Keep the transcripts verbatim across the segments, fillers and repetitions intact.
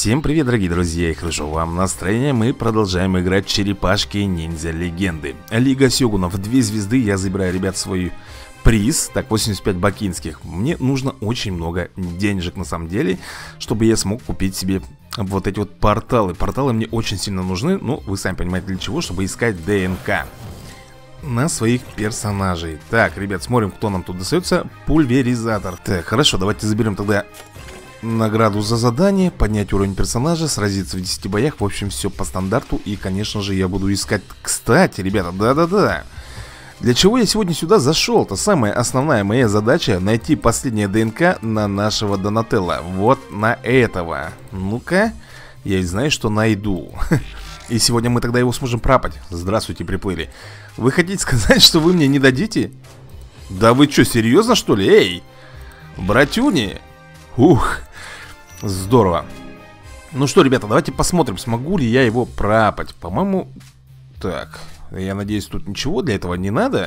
Всем привет, дорогие друзья, и хорошо вам настроение. Мы продолжаем играть черепашки ниндзя легенды. Лига сёгунов, две звезды. Я забираю, ребят, свой приз. Так, восемьдесят пять бакинских. Мне нужно очень много денежек на самом деле, чтобы я смог купить себе вот эти вот порталы. Порталы мне очень сильно нужны. Ну, вы сами понимаете для чего, чтобы искать ДНК на своих персонажей. Так, ребят, смотрим, кто нам тут достается. Пульверизатор. Так, хорошо, давайте заберем тогда награду за задание, поднять уровень персонажа, сразиться в десяти боях. В общем, все по стандарту. И, конечно же, я буду искать. Кстати, ребята, да-да-да, для чего я сегодня сюда зашел-то? Самая основная моя задача — найти последнее ДНК на нашего Донателло. Вот на этого. Ну-ка, я ведь знаю, что найду. И сегодня мы тогда его сможем пропать. Здравствуйте, приплыли. Вы хотите сказать, что вы мне не дадите? Да вы что, серьезно, что ли? Эй, братюни. Ух, здорово. Ну что, ребята, давайте посмотрим, смогу ли я его пропать. По-моему, так, я надеюсь, тут ничего для этого не надо.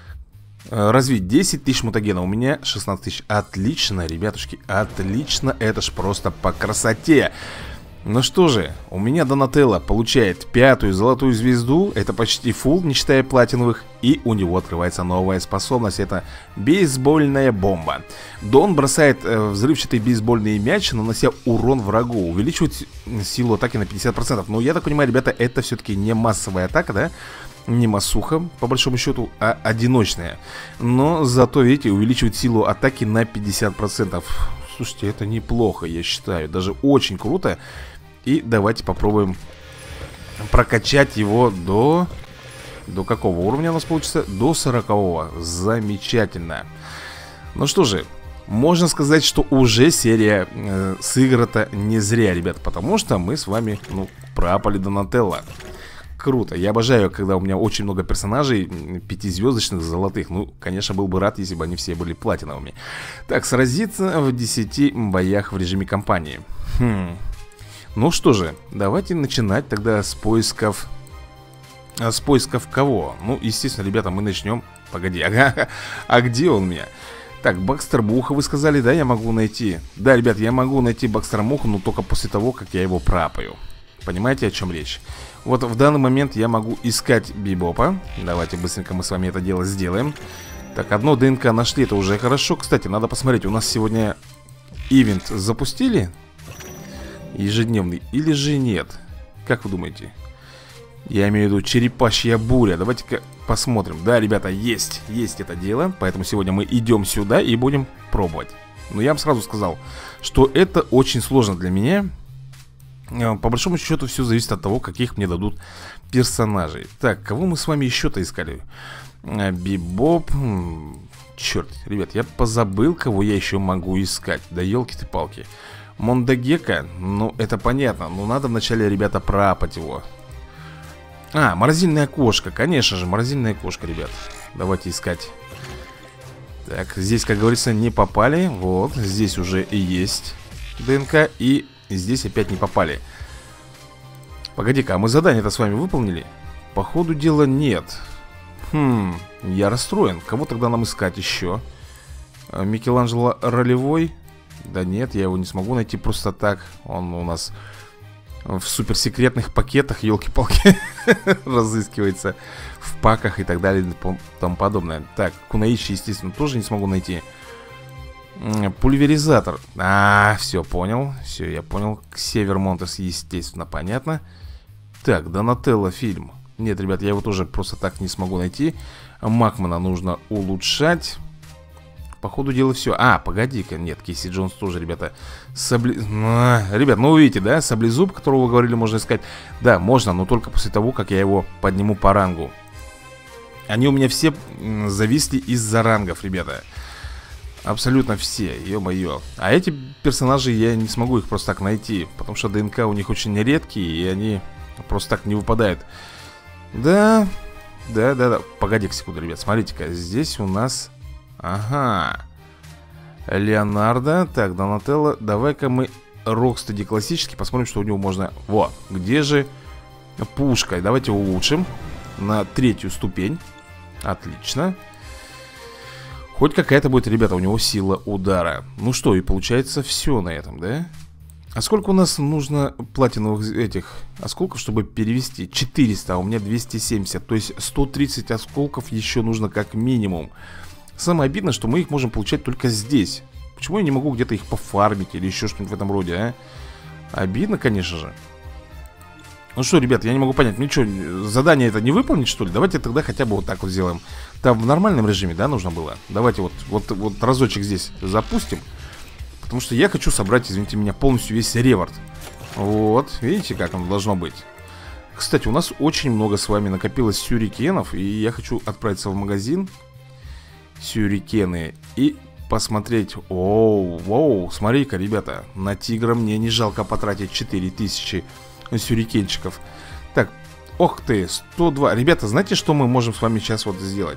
Развить десять тысяч мутагена. У меня шестнадцать тысяч. Отлично, ребятушки, отлично. Это ж просто по красоте. Ну что же, у меня Донателло получает пятую золотую звезду. Это почти фулл, не считая платиновых. И у него открывается новая способность. Это бейсбольная бомба. Дон бросает э, взрывчатый бейсбольный мяч, нанося урон врагу. Увеличивает силу атаки на пятьдесят процентов. Но я так понимаю, ребята, это все-таки не массовая атака, да? Не массуха, по большому счету, а одиночная. Но зато, видите, увеличивает силу атаки на пятьдесят процентов. Слушайте, это неплохо, я считаю. Даже очень круто. И давайте попробуем прокачать его до... До какого уровня у нас получится? До сорокового. Замечательно. Ну что же, можно сказать, что уже серия э, сыграта не зря, ребят. Потому что мы с вами, ну, пропали Донателло. Круто, я обожаю, когда у меня очень много персонажей пятизвездочных, золотых. Ну, конечно, был бы рад, если бы они все были платиновыми. Так, сразиться в десяти боях в режиме кампании. Хм. Ну что же, давайте начинать тогда с поисков. С поисков кого? Ну, естественно, ребята, мы начнем. Погоди, ага, а где он у меня? Так, Бакстер Муха, вы сказали, да, я могу найти. Да, ребят, я могу найти Бакстера Муху, но только после того, как я его пропаю. Понимаете, о чем речь? Вот в данный момент я могу искать Бибопа. Давайте быстренько мы с вами это дело сделаем. Так, одно ДНК нашли, это уже хорошо. Кстати, надо посмотреть, у нас сегодня ивент запустили? Ежедневный или же нет? Как вы думаете? Я имею в виду черепашья буря. Давайте-ка посмотрим. Да, ребята, есть, есть это дело. Поэтому сегодня мы идем сюда и будем пробовать. Но я вам сразу сказал, что это очень сложно для меня. По большому счету все зависит от того, каких мне дадут персонажей. Так, кого мы с вами еще-то искали? Бибоп. Черт, ребят, я позабыл, кого я еще могу искать. Да елки ты палки. Мондагека, ну это понятно. Но надо вначале, ребята, пропать его. А, морозильная кошка, конечно же, морозильная кошка, ребят. Давайте искать. Так, здесь, как говорится, не попали. Вот, здесь уже и есть ДНК. И здесь опять не попали. Погоди-ка, а мы задание-то с вами выполнили? По ходу дела нет. Хм, я расстроен. Кого тогда нам искать еще? Микеланджело ролевой? Да нет, я его не смогу найти просто так. Он у нас в суперсекретных пакетах, елки-палки, разыскивается в паках и так далее и тому подобное. Так, Кунаичи, естественно, тоже не смогу найти. Пульверизатор. А, все, понял. Все, я понял. Ксевер Монтес, естественно, понятно. Так, Донателло фильм. Нет, ребят, я его тоже просто так не смогу найти. Макмана нужно улучшать. По ходу дела все. А, погоди-ка, нет, Кейси Джонс тоже, ребята. Сабли... А, ребят, ну вы видите, да, саблезуб, которого вы говорили, можно искать. Да, можно, но только после того, как я его подниму по рангу. Они у меня все зависли из-за рангов, ребята. Абсолютно все, ё-моё. А эти персонажи, я не смогу их просто так найти, потому что ДНК у них очень редкие, и они просто так не выпадают. Да, да, да, да. Погоди-ка секунду, ребят, смотрите-ка. Здесь у нас... Ага. Леонардо. Так, Донателло. Давай-ка мы Рокстеди классический посмотрим, что у него можно... Во, где же пушка? Давайте улучшим на третью ступень. Отлично. Хоть какая-то будет, ребята, у него сила удара. Ну что, и получается все на этом, да? А сколько у нас нужно платиновых этих осколков, чтобы перевести? четыреста, а у меня двести семьдесят. То есть сто тридцать осколков еще нужно как минимум. Самое обидное, что мы их можем получать только здесь. Почему я не могу где-то их пофармить или еще что-нибудь в этом роде, а? Обидно, конечно же. Ну что, ребят, я не могу понять. Ну что, задание это не выполнить, что ли? Давайте тогда хотя бы вот так вот сделаем. Там в нормальном режиме, да, нужно было? Давайте вот, вот, вот разочек здесь запустим. Потому что я хочу собрать, извините меня, полностью весь реворд. Вот, видите, как оно должно быть. Кстати, у нас очень много с вами накопилось сюрикенов. И я хочу отправиться в магазин. Сюрикены. И посмотреть. Оу, воу, смотри-ка, ребята. На тигра мне не жалко потратить четыре тысячи сюрикенчиков. Так, ох ты, сто два. Ребята, знаете, что мы можем с вами сейчас вот сделать?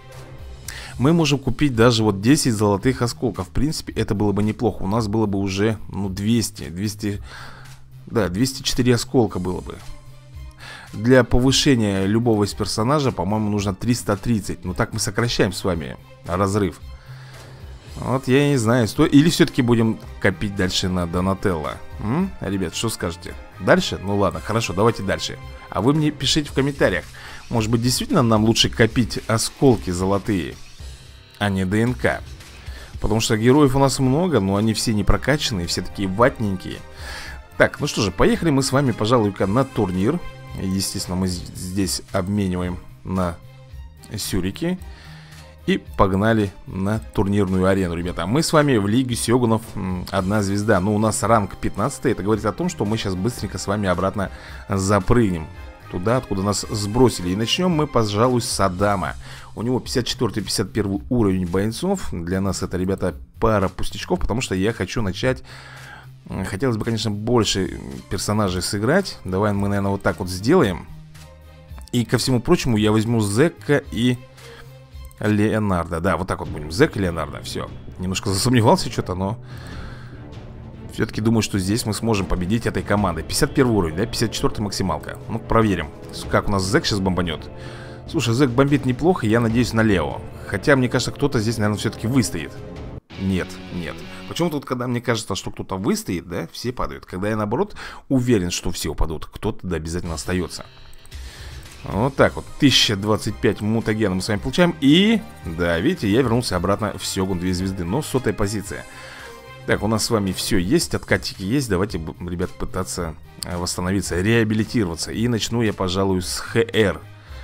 Мы можем купить даже вот десять золотых осколков. В принципе, это было бы неплохо. У нас было бы уже, ну, двести, двести, да, двести четыре осколка было бы. Для повышения любого из персонажа, по-моему, нужно триста тридцать. Ну, так мы сокращаем с вами разрыв. Вот я не знаю, сто... или все-таки будем копить дальше на Донателло. М? Ребят, что скажете? Дальше? Ну ладно, хорошо, давайте дальше. А вы мне пишите в комментариях. Может быть, действительно нам лучше копить осколки золотые, а не ДНК. Потому что героев у нас много, но они все не прокачанные, все такие ватненькие. Так, ну что же, поехали мы с вами, пожалуй-ка, на турнир. Естественно, мы здесь обмениваем на сюрики. И погнали на турнирную арену, ребята. Мы с вами в Лиге Сёгунов одна звезда. Но у нас ранг пятнадцатый. Это говорит о том, что мы сейчас быстренько с вами обратно запрыгнем туда, откуда нас сбросили. И начнем мы, пожалуй, с Адама. У него пятьдесят четвёртый — пятьдесят первый уровень бойцов. Для нас это, ребята, пара пустячков, потому что я хочу начать... Хотелось бы, конечно, больше персонажей сыграть. Давай мы, наверное, вот так вот сделаем. И ко всему прочему я возьму Зека и... Леонардо, да, вот так вот будем. Зек и Леонардо, все. Немножко засомневался что-то, но все-таки думаю, что здесь мы сможем победить этой командой. пятьдесят первый уровень, да, пятьдесят четвёртый максималка. Ну, проверим, как у нас Зек сейчас бомбанет. Слушай, Зек бомбит неплохо, я надеюсь на Лео. Хотя, мне кажется, кто-то здесь, наверное, все-таки выстоит. Нет, нет. Почему тут, когда мне кажется, что кто-то выстоит, да, все падают. Когда я, наоборот, уверен, что все упадут, кто-то, да, обязательно остается. Вот так вот, тысяча двадцать пять мутагена мы с вами получаем. И, да, видите, я вернулся обратно в Сёгун две звезды. Но сотая позиция. Так, у нас с вами все есть, откатики есть. Давайте, ребят, пытаться восстановиться, реабилитироваться. И начну я, пожалуй, с ХР.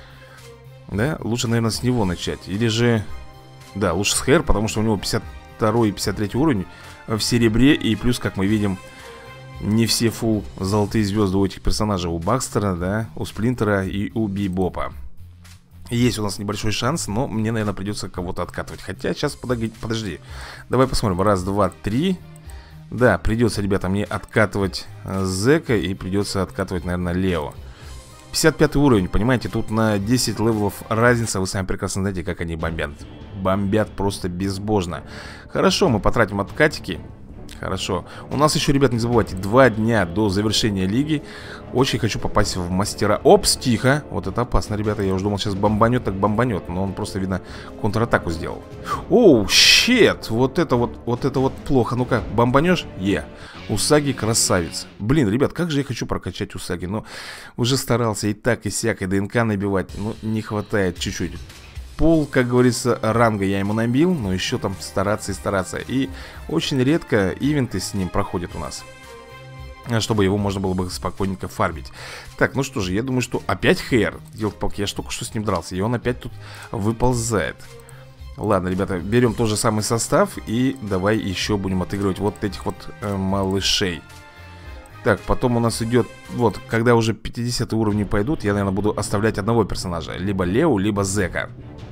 Да, лучше, наверное, с него начать. Или же, да, лучше с ХР, потому что у него пятьдесят второй и пятьдесят третий уровень в серебре. И плюс, как мы видим, не все фулл золотые звезды у этих персонажей. У Бакстера, да, у Сплинтера и у Бибопа. Есть у нас небольшой шанс, но мне, наверное, придется кого-то откатывать. Хотя, сейчас, подожди, подожди. Давай посмотрим, раз, два, три. Да, придется, ребята, мне откатывать Зека. И придется откатывать, наверное, Лео. пятьдесят пятый уровень, понимаете, тут на десять левелов разница. Вы сами прекрасно знаете, как они бомбят. Бомбят просто безбожно. Хорошо, мы потратим откатики. Хорошо. У нас еще, ребят, не забывайте, два дня до завершения лиги. Очень хочу попасть в мастера. Опс, тихо. Вот это опасно, ребята. Я уже думал, сейчас бомбанет, так бомбанет. Но он просто, видно, контратаку сделал. Оу, щет. Вот это вот, вот это вот плохо. Ну-ка, бомбанешь? Е. Усаги красавец. Блин, ребят, как же я хочу прокачать Усаги. Но уже старался и так, и сяк, и ДНК набивать. Ну, не хватает чуть-чуть. Пол, как говорится, ранга я ему набил, но еще там стараться и стараться. И очень редко ивенты с ним проходят у нас, чтобы его можно было бы спокойненько фармить. Так, ну что же, я думаю, что опять Хэр. Елки-палки, я ж только что с ним дрался, и он опять тут выползает. Ладно, ребята, берем тот же самый состав. И давай еще будем отыгрывать вот этих вот э, малышей. Так, потом у нас идет, вот, когда уже пятидесятые уровни пойдут, я, наверное, буду оставлять одного персонажа. Либо Лео, либо Зека.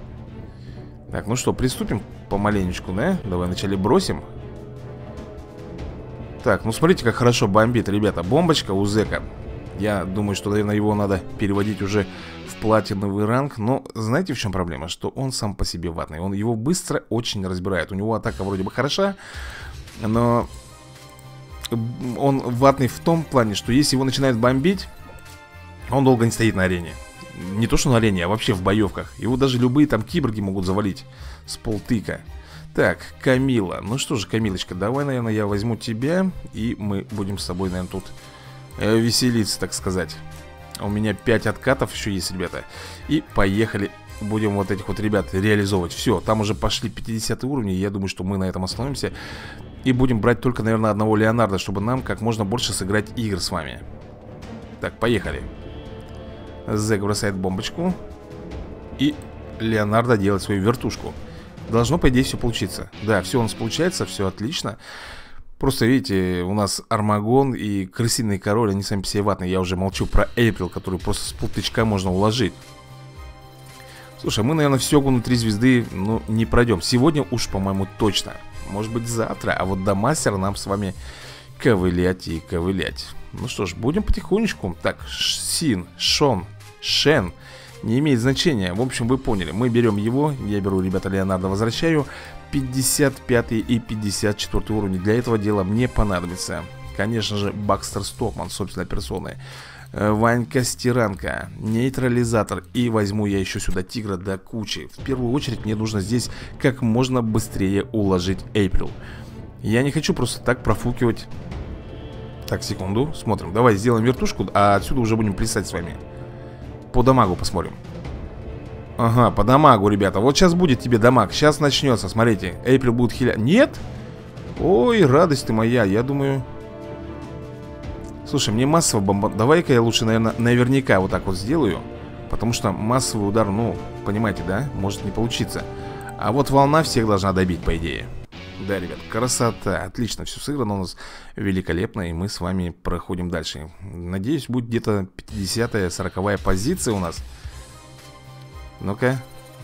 Так, ну что, приступим помаленечку, да? Давай вначале бросим. Так, ну смотрите, как хорошо бомбит, ребята. Бомбочка у Зека. Я думаю, что, наверное, его надо переводить уже в платиновый ранг. Но знаете, в чем проблема? Что он сам по себе ватный. Он его быстро очень разбирает. У него атака вроде бы хороша, но он ватный в том плане, что если его начинают бомбить, он долго не стоит на арене. Не то что на арене, а вообще в боевках. Его даже любые там киборги могут завалить с полтыка. Так, Камила. Ну что же, Камилочка, давай, наверное, я возьму тебя. И мы будем с тобой, наверное, тут э, веселиться, так сказать. У меня пять откатов еще есть, ребята. И поехали. Будем вот этих вот ребят реализовывать. Все, там уже пошли пятидесятые уровни. Я думаю, что мы на этом остановимся. И будем брать только, наверное, одного Леонардо, чтобы нам как можно больше сыграть игр с вами. Так, поехали. Зэк бросает бомбочку. И Леонардо делает свою вертушку. Должно, по идее, все получиться. Да, все у нас получается, все отлично. Просто, видите, у нас Армагон и Крысиный Король, они сами по себе ватные. Я уже молчу про Эйприл, которую просто с полтычка можно уложить. Слушай, мы, наверное, все на три звезды, ну, не пройдем. Сегодня уж, по-моему, точно. Может быть, завтра. А вот до мастера нам с вами ковылять и ковылять. Ну что ж, будем потихонечку. Так, Син, Шон, Шен. Не имеет значения. В общем, вы поняли. Мы берем его. Я беру, ребята, Леонардо, возвращаю. пятьдесят пятый и пятьдесят четвёртый уровни. Для этого дела мне понадобится, конечно же, Бакстер Стокман, собственной персоной. Ванька Стиранка, нейтрализатор. И возьму я еще сюда тигра до кучи. В первую очередь мне нужно здесь как можно быстрее уложить Эйприл. Я не хочу просто так профукивать. Так, секунду, смотрим. Давай сделаем вертушку, а отсюда уже будем плясать с вами. По дамагу посмотрим. Ага, по дамагу, ребята. Вот сейчас будет тебе дамаг. Сейчас начнется, смотрите. Эйприл будет хиля... Нет? Ой, радость ты моя. Я думаю... Слушай, мне массово бомба... Давай-ка я лучше, наверное, наверняка вот так вот сделаю. Потому что массовый удар, ну, понимаете, да? Может не получиться. А вот волна всех должна добить, по идее. Да, ребят, красота. Отлично, все сыграно у нас великолепно. И мы с вами проходим дальше. Надеюсь, будет где-то пятидесятая, сороковая позиция у нас. Ну-ка.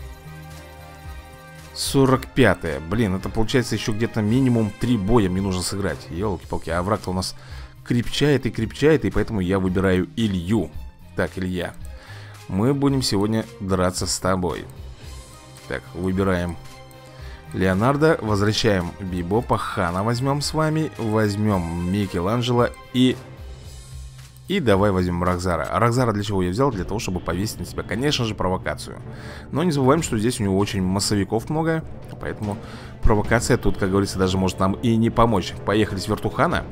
сорок пятая. Блин, это получается еще где-то минимум три боя мне нужно сыграть. Ёлки-палки, а враг-то у нас крепчает и крепчает. И поэтому я выбираю Илью. Так, Илья, мы будем сегодня драться с тобой. Так, выбираем Леонардо, возвращаем Бибопа, Хана возьмем с вами, возьмем Микеланджело и... И давай возьмем Рокзара. А Рокзара для чего я взял? Для того, чтобы повесить на себя, конечно же, провокацию. Но не забываем, что здесь у него очень массовиков много. Поэтому провокация тут, как говорится, даже может нам и не помочь. Поехали с вертухана.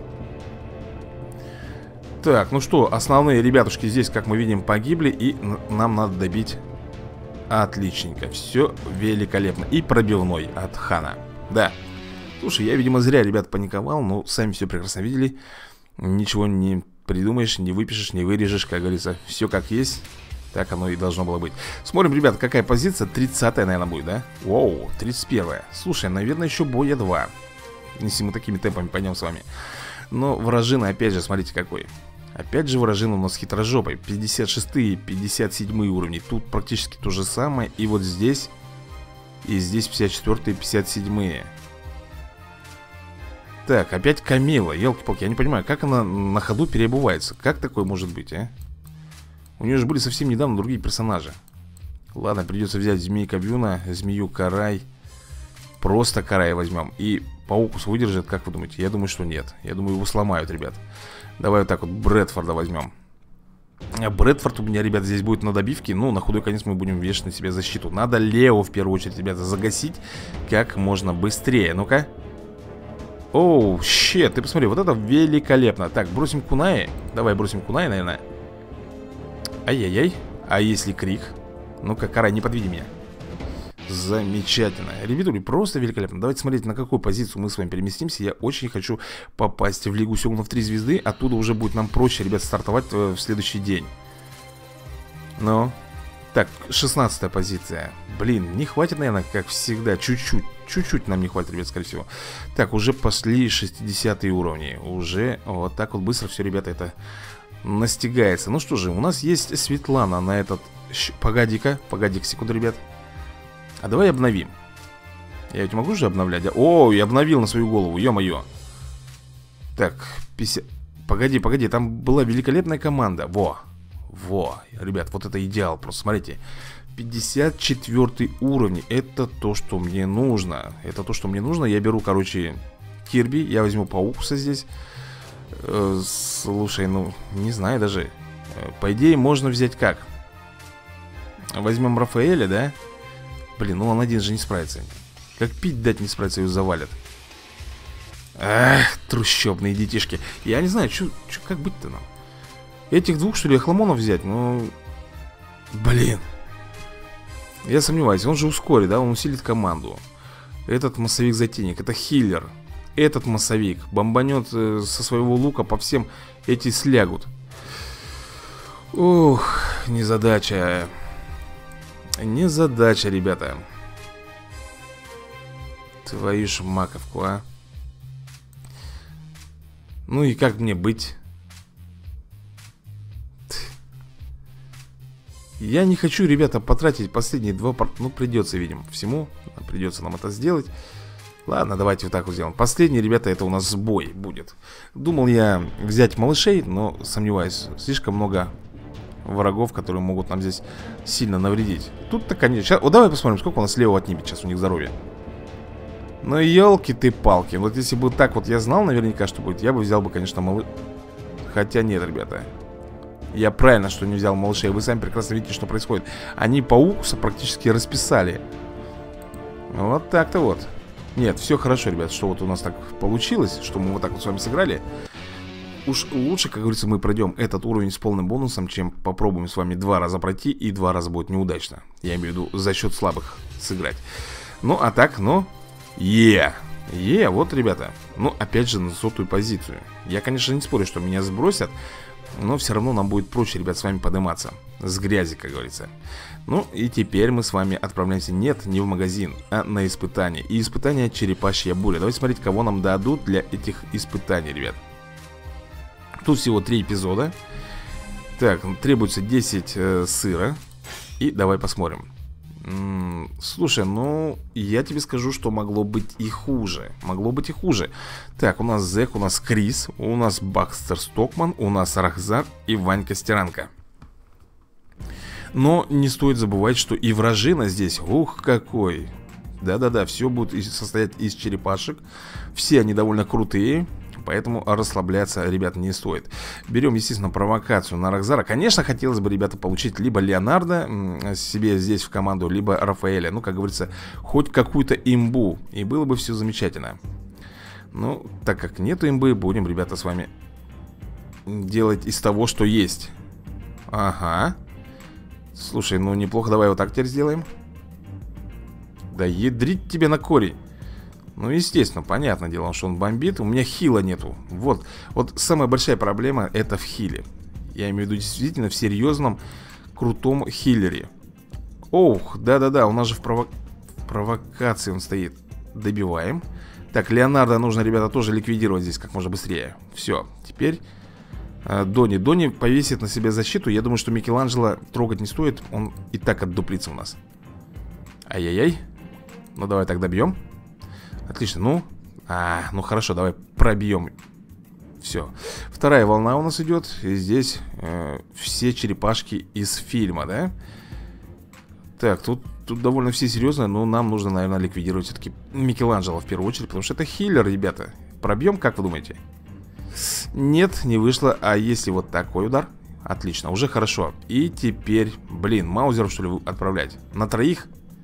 Так, ну что, основные ребятушки здесь, как мы видим, погибли. И нам надо добить... Отличненько, все великолепно. И пробивной от Хана. Да. Слушай, я, видимо, зря, ребят, паниковал. Но сами все прекрасно видели. Ничего не придумаешь, не выпишешь, не вырежешь, как говорится. Все как есть, так оно и должно было быть. Смотрим, ребят, какая позиция. тридцатая, наверное, будет, да? Воу, тридцать первая. Слушай, наверное, еще боя два. Если мы такими темпами пойдем с вами. Но вражина, опять же, смотрите какой. Опять же вражина у нас хитрожопой. Пятьдесят шестые, пятьдесят седьмые уровни. Тут практически то же самое. И вот здесь. И здесь пятьдесят четвёртые, пятьдесят седьмые. Так, опять Камила. Елки-палки, я не понимаю, как она на ходу переобувается. Как такое может быть, а? У нее же были совсем недавно другие персонажи. Ладно, придется взять Змейка Бюна, Змею Карай. Просто Карай возьмем. И Паукус выдержит, как вы думаете? Я думаю, что нет. Я думаю, его сломают, ребят. Давай вот так вот Брэдфорда возьмем. Брэдфорд у меня, ребят, здесь будет на добивке. Ну, на худой конец мы будем вешать на себя защиту. Надо Лео, в первую очередь, ребята, загасить как можно быстрее. Ну-ка. Оу, щет, ты посмотри, вот это великолепно. Так, бросим Кунаи. Давай бросим Кунаи, наверное. Ай-яй-яй. А если Крик? Ну-ка, Карай, не подведи меня. Замечательно. Ребятули, просто великолепно. Давайте смотреть, на какую позицию мы с вами переместимся. Я очень хочу попасть в Лигу Сёгунов три звезды. Оттуда уже будет нам проще, ребят, стартовать в следующий день. Ну. Так, шестнадцатая позиция. Блин, не хватит, наверное, как всегда. Чуть-чуть. Чуть-чуть нам не хватит, ребят, скорее всего. Так, уже пошли шестидесятые уровни. Уже вот так вот быстро все, ребята, это настигается. Ну что же, у нас есть Светлана на этот... Погоди-ка, погоди-ка, секунду, ребят. А давай обновим. Я ведь могу же обновлять? О, я обновил на свою голову, ё-моё. Так, пятьдесят... Погоди, погоди, там была великолепная команда. Во, во, ребят, вот это идеал. Просто смотрите, пятьдесят четвёртый уровень. Это то, что мне нужно. Это то, что мне нужно. Я беру, короче, Кирби. Я возьму Паукуса здесь. э, Слушай, ну, не знаю даже. По идее, можно взять как? Возьмем Рафаэля, да? Блин, ну он один же не справится. Как пить дать не справится, ее завалят. Эх, трущобные детишки. Я не знаю, чё, чё, как быть-то нам? Этих двух, что ли, охламонов взять? Ну, блин. Я сомневаюсь, он же ускорит, да? Он усилит команду. Этот массовик-затейник, это хиллер. Этот массовик бомбанет э, со своего лука по всем, эти слягут. Ух, незадача. Незадача, ребята. Твою ж маковку, а. Ну и как мне быть? Я не хочу, ребята, потратить последние два порт... Ну, придется, видим, всему. Придется нам это сделать. Ладно, давайте вот так вот сделаем. Последний, ребята, это у нас сбой будет. Думал я взять малышей, но сомневаюсь. Слишком много врагов, которые могут нам здесь сильно навредить. Тут-то, конечно... Сейчас... Вот давай посмотрим, сколько у нас слева отнимет сейчас у них здоровья. Ну, елки ты палки. Вот если бы так вот я знал наверняка, что будет, я бы взял бы, конечно, малы... Хотя нет, ребята. Я правильно, что не взял малышей. Вы сами прекрасно видите, что происходит. Они по укусу практически расписали. Вот так-то вот. Нет, все хорошо, ребят, что вот у нас так получилось, что мы вот так вот с вами сыграли. Уж лучше, как говорится, мы пройдем этот уровень с полным бонусом, чем попробуем с вами два раза пройти, и два раза будет неудачно. Я имею в виду за счет слабых сыграть. Ну, а так, ну... Е, е, вот, ребята. Ну, опять же, на сотую позицию. Я, конечно, не спорю, что меня сбросят, но все равно нам будет проще, ребят, с вами подниматься с грязи, как говорится. Ну, и теперь мы с вами отправляемся, нет, не в магазин, а на испытание. И испытание черепашья буря. Давайте смотреть, кого нам дадут для этих испытаний, ребят. Тут всего три эпизода. Так, требуется десять э, сыра. И давай посмотрим. М-м, слушай, ну, я тебе скажу, что могло быть и хуже. Могло быть и хуже. Так, у нас Зэк, у нас Крис, у нас Бакстер Стокман, у нас Рахзар и Ванька Стиранка. Но не стоит забывать, что и вражина здесь, ух, какой. Да-да-да, все будет состоять из черепашек. Все они довольно крутые, поэтому расслабляться, ребят, не стоит. Берем, естественно, провокацию на Рахзара. Конечно, хотелось бы, ребята, получить либо Леонардо себе здесь в команду, либо Рафаэля. Ну, как говорится, хоть какую-то имбу. И было бы все замечательно. Ну, так как нету имбы, будем, ребята, с вами делать из того, что есть. Ага. Слушай, ну неплохо, давай вот так теперь сделаем. Да ядрить тебе на корень. Ну, естественно, понятное дело, что он бомбит. У меня хила нету. Вот, вот самая большая проблема это в хиле. Я имею в виду действительно в серьезном, крутом хиллере. Ох, да-да-да, у нас же в, прово... в провокации он стоит. Добиваем. Так, Леонардо нужно, ребята, тоже ликвидировать здесь как можно быстрее. Все, теперь э, Дони, Дони повесит на себя защиту. Я думаю, что Микеланджело трогать не стоит. Он и так отдуплится у нас. Ай-яй-яй. Ну, давай так добьем. Отлично, ну а, ну хорошо, давай пробьем. Все, вторая волна у нас идет. И здесь э, все черепашки из фильма, да? Так, тут, тут довольно все серьезно. Но нам нужно, наверное, ликвидировать все-таки Микеланджело в первую очередь, потому что это хиллер, ребята. Пробьем, как вы думаете? Нет, не вышло. А если вот такой удар? Отлично, уже хорошо. И теперь, блин, Маузеров, что ли, отправлять? На троих?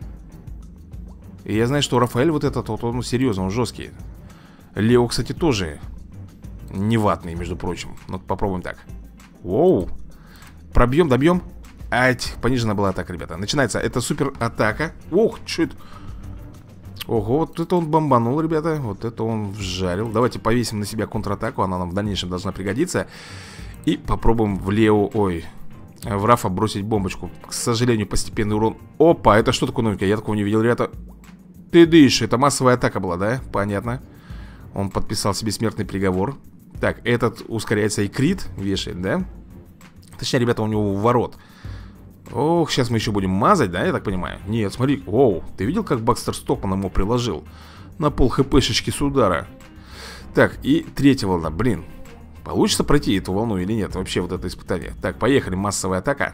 И я знаю, что Рафаэль вот этот, вот он серьезно, он жесткий. Лео, кстати, тоже не ватный, между прочим. Ну, попробуем так. Воу. Пробьем, добьем. Ать, понижена была атака, ребята. Начинается, это супер атака. Ох, что это? Ого, вот это он бомбанул, ребята. Вот это он вжарил. Давайте повесим на себя контратаку. Она нам в дальнейшем должна пригодиться. И попробуем в Лео, ой, в Рафа бросить бомбочку. К сожалению, постепенный урон. Опа, это что такое новенькое? Я такого не видел, ребята. Ты дышишь, это массовая атака была, да? Понятно. Он подписал себе смертный приговор. Так, этот ускоряется и крит вешает, да? Точнее, ребята, у него ворот. Ох, сейчас мы еще будем мазать, да, я так понимаю? Нет, смотри, оу, ты видел, как Бакстер Стокман ему приложил? На пол хпшечки с удара. Так, и третья волна, блин. Получится пройти эту волну или нет? Вообще вот это испытание. Так, поехали, массовая атака.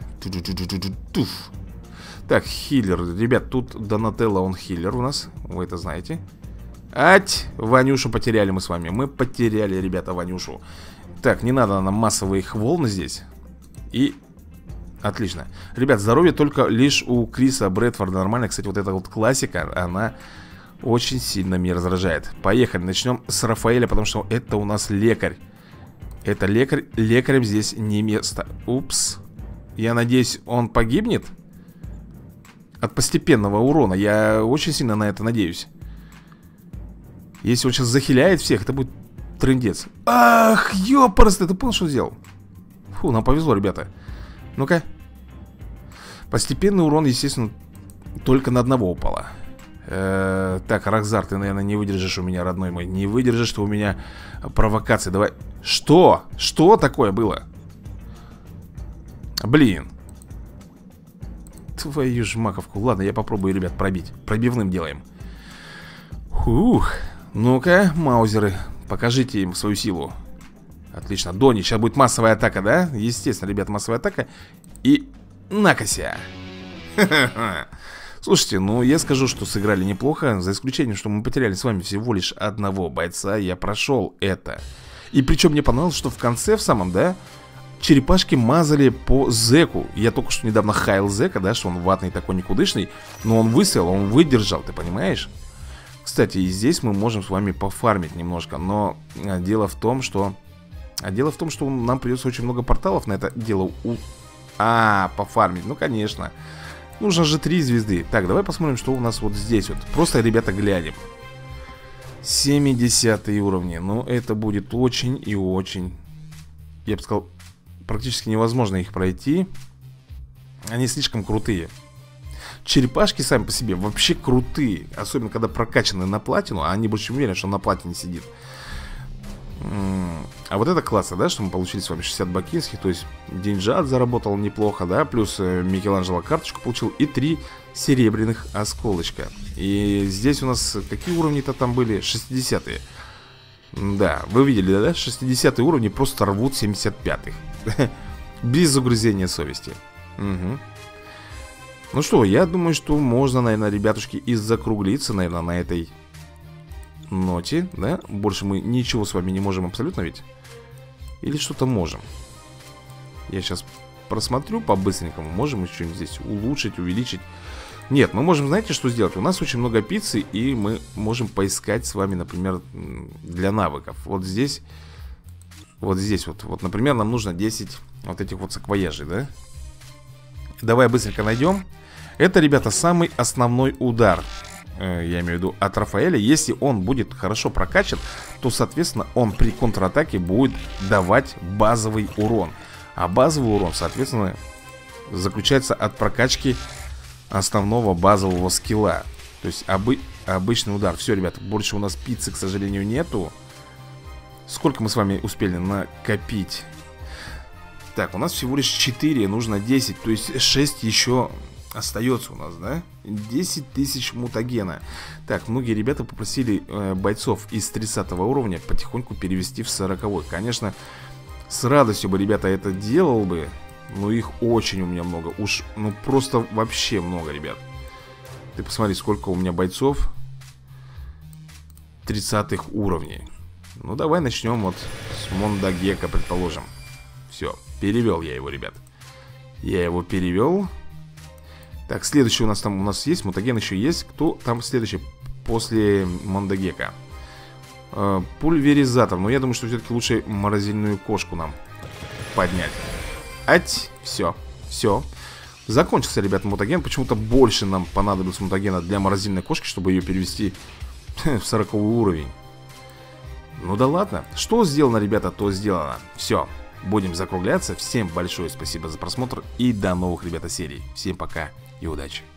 Так, хиллер, ребят, тут Донателло, он хиллер у нас. Вы это знаете. Ать, Ванюшу потеряли мы с вами. Мы потеряли, ребята, Ванюшу. Так, не надо нам массовых волн здесь. И... Отлично. Ребят, здоровье только лишь у Криса Брэдфорда нормально. Кстати, вот эта вот классика, она Очень сильно меня раздражает. Поехали, начнем с Рафаэля, потому что это у нас лекарь. Это лекарь, лекарем здесь не место. Упс. Я надеюсь, он погибнет от постепенного урона. Я очень сильно на это надеюсь. Если он сейчас захиляет всех, это будет трындец. Ах, ёпарас, ты понял, что сделал? Фу, нам повезло, ребята. Ну-ка. Постепенный урон, естественно, только на одного упало. Э-э, так, Рокзар, ты, наверное, не выдержишь у меня, родной мой. Не выдержишь ты у меня провокации. Давай. Что? Что такое было? Блин. Твою ж маковку. Ладно, я попробую, ребят, пробить. Пробивным делаем. Фух. Ну-ка, маузеры, покажите им свою силу. Отлично. Дони, сейчас будет массовая атака, да? Естественно, ребят, массовая атака. И накося. Слушайте, ну я скажу, что сыграли неплохо. За исключением, что мы потеряли с вами всего лишь одного бойца. Я прошел это. И причем мне понравилось, что в конце, в самом, да, черепашки мазали по зэку. Я только что недавно хайл зэка, да, что он ватный такой никудышный. Но он выстоял, он выдержал, ты понимаешь? Кстати, и здесь мы можем с вами пофармить немножко. Но дело в том, что... А дело в том, что нам придется очень много порталов на это дело у... А, пофармить, ну конечно. Нужно же три звезды. Так, давай посмотрим, что у нас вот здесь вот. Просто, ребята, глянем. семидесятые уровни. Ну, это будет очень и очень... Я бы сказал, практически невозможно их пройти. Они слишком крутые. Черепашки сами по себе вообще крутые. Особенно, когда прокачаны на платину. А они больше уверены, что на платине сидит. А вот это классно, да, что мы получили с вами шестьдесят бакинских. То есть деньжат заработал неплохо, да. Плюс Микеланджело карточку получил. И три серебряных осколочка. И здесь у нас какие уровни-то там были? шестидесятые. Да, вы видели, да? шестидесятые уровни просто рвут семьдесят пятых. Без загрузения совести. Угу. Ну что, я думаю, что можно, наверное, ребятушки, и закруглиться, наверное, на этой ноте, да? Больше мы ничего с вами не можем абсолютно ведь? Или что-то можем? Я сейчас просмотрю по-быстренькому. Можем мы что-нибудь здесь улучшить, увеличить? Нет, мы можем, знаете, что сделать? У нас очень много пиццы, и мы можем поискать с вами, например, для навыков. Вот здесь, вот здесь вот, вот, например, нам нужно десять вот этих вот саквояжей, да? Давай быстренько найдем. Это, ребята, самый основной удар, э, я имею в виду от Рафаэля. Если он будет хорошо прокачан, то, соответственно, он при контратаке будет давать базовый урон. А базовый урон, соответственно, заключается от прокачки основного базового скилла. То есть обы обычный удар. Все, ребята, больше у нас пиццы, к сожалению, нету. Сколько мы с вами успели накопить? Так, у нас всего лишь четыре, нужно десять. То есть шесть еще остается у нас, да? десять тысяч мутагена. Так, многие ребята попросили э, бойцов из тридцатого уровня потихоньку перевести в сороковой. Конечно, с радостью бы, ребята, это делал бы. Но их очень у меня много. Уж, ну просто вообще много, ребят. Ты посмотри, сколько у меня бойцов тридцатых уровней. Ну давай начнем вот с Мондагека, предположим. Все, перевел я его, ребят. Я его перевел. Так, следующий у нас там у нас есть, мутаген еще есть. Кто там следующий после Мондагека? э, Пульверизатор. Но я думаю, что все-таки лучше морозильную кошку нам поднять. Ать, все, все. Закончился, ребят, мутаген. Почему-то больше нам понадобилось мутагена для морозильной кошки, чтобы ее перевести в сороковой уровень. Ну да ладно. Что сделано, ребята, то сделано. Все, будем закругляться. Всем большое спасибо за просмотр. И до новых, ребята, серий. Всем пока и удачи.